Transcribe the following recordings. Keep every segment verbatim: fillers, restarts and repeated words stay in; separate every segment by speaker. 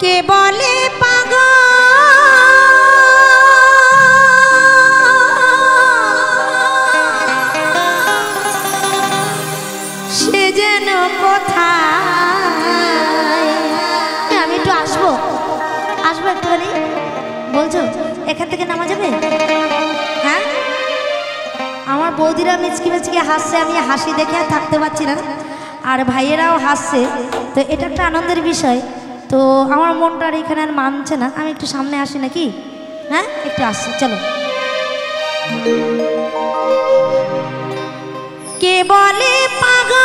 Speaker 1: কে বলে পাগল সে যেন কোথায়। আমি একটু আসবো আসবো একটুখানি বলছো এখান থেকে নামা যাবে? হ্যাঁ আমার বৌদিরা মিচকি মিচকি হাসছে, আমি হাসি দেখে আর থাকতে পারছি না, আর ভাইয়েরাও হাসছে, তো এটা একটা আনন্দের বিষয়। তো আমার মনটা আর এখানে আর মানছে না, আমি একটু সামনে আসি নাকি? হ্যাঁ একটু আসছি, চলো। কে বলে পাগল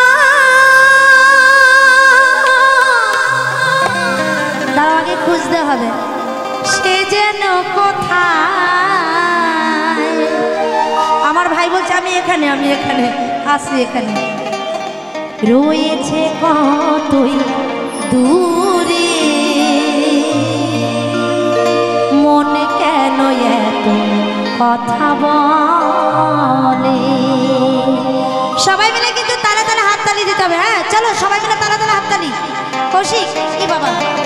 Speaker 1: তার আগে খুঁজতে হবে সে যেন কোথায়। আমার ভাই বলছে আমি এখানে আমি এখানে আসি, এখানে রয়েছে কতই দূরে মনে কেন এত কথা বলে। সবাই মিলে কিন্তু তালে তালে হাততালি দিতে হবে। হ্যাঁ চলো সবাই মিলে তালে তালে হাততালি। কৌশিক কি বাবা